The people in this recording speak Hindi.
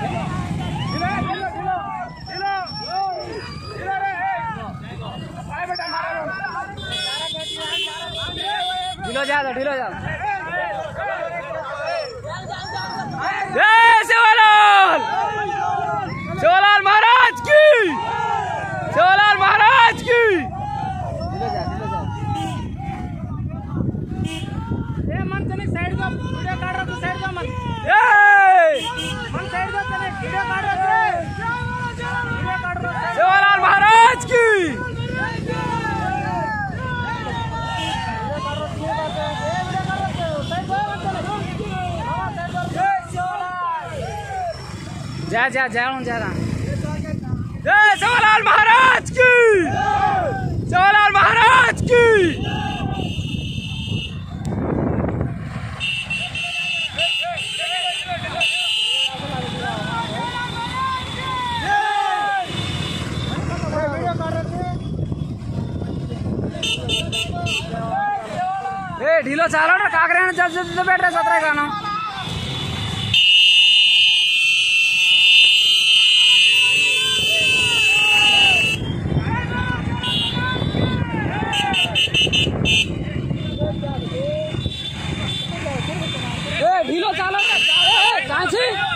ढीलो जा जय सेवालाल महाराज की, सेवालाल महाराज की। मन कनेक्ट साइड को वीडियो काट रहा, साइड को मन साइड को कनेक्ट वीडियो काट रहा, सेवालाल महाराज की। जा जा जा रहा जय सेवालाल महाराज की, सेवालाल महाराज की। ढीलो चालो ना, काकरे जब बैठ रहे 17 गाना। ढीलो चालो ना,